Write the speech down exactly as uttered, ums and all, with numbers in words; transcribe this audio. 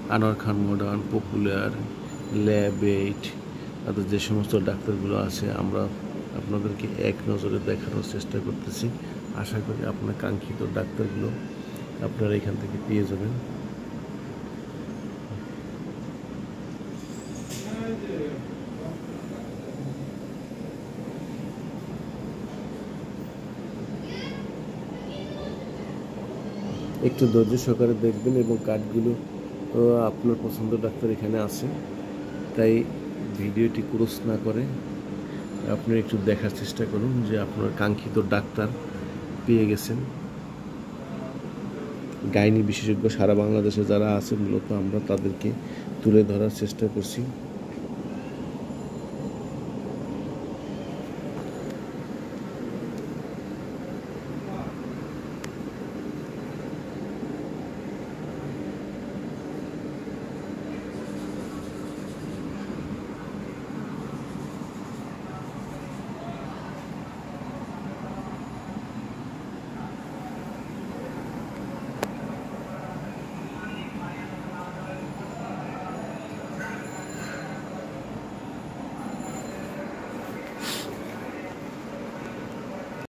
Anwar Khan modern, popular, lab eight, তাদের যে সমস্ত ডাক্তারগুলো আছে আমরা আপনাদেরকে এক নজরে দেখানোর চেষ্টা করতেছি। আশা করি আপনার কাঙ্ক্ষিত ডাক্তারগুলো আপনারা এখান থেকে পেয়ে যাবেন। একটু ধৈর্য সহকারে দেখবেন এবং কার্ডগুলো আপনার পছন্দ ডাক্তার এখানে আছে, তাই ভিডিওটি ক্রস না করে আপনি একটু দেখার চেষ্টা করুন যে আপনার কাঙ্ক্ষিত ডাক্তার পেয়ে গেছেন। গাইনি বিশেষজ্ঞ সারা বাংলাদেশে যারা আছে মূলত আমরা তাদেরকে তুলে ধরার চেষ্টা করছি।